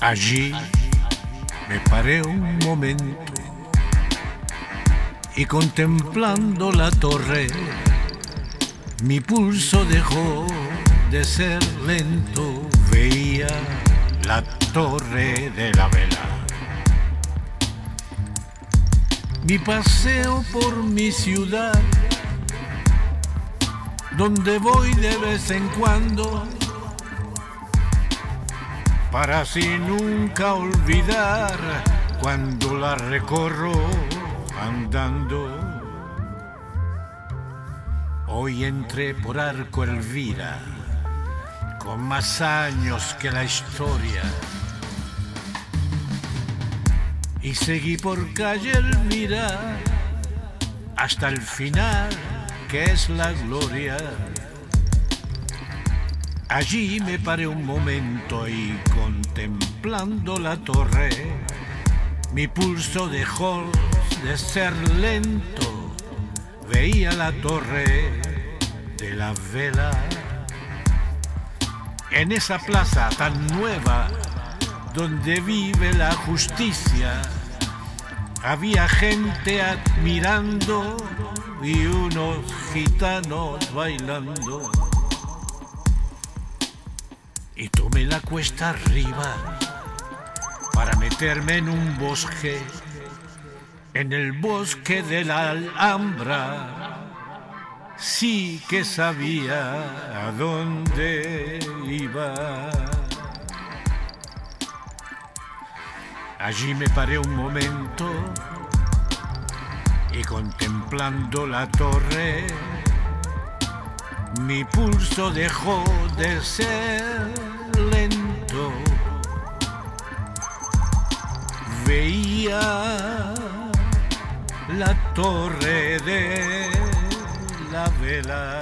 Allí me paré un momento y contemplando la torre, mi pulso dejó de ser lento. Veía la torre de la vela. Mi paseo por mi ciudad, donde voy de vez en cuando, para así nunca olvidar cuando la recorro andando. Hoy entré por Arco Elvira, con más años que la historia, y seguí por calle Elvira hasta el final, que es la gloria. Allí me paré un momento y contemplando la torre, mi pulso dejó de ser lento. Veía la torre de la vela. En esa plaza tan nueva donde vive la justicia, había gente admirando y unos gitanos bailando. Y tomé la cuesta arriba para meterme en un bosque, en el bosque de la Alhambra. Sí que sabía a dónde iba. Allí me paré un momento y contemplando la torre, mi pulso dejó de ser lento. Veía la torre de la vela.